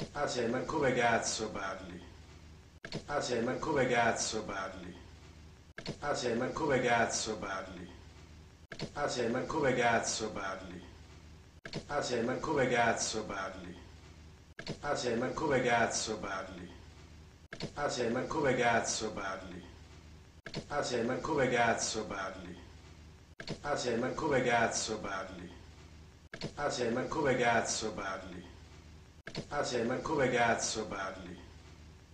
Asia, ma come cazzo parli? Asia, ma come cazzo parli? Asia, ma come cazzo parli? Asia, ma come cazzo parli? Asia, ma come cazzo parli? Asia, ma come cazzo parli? Asia, ma come cazzo parli? Asia, ma come cazzo parli? Asia, ma come cazzo parli? Asia, ma come cazzo parli? Asia, ma come cazzo parli?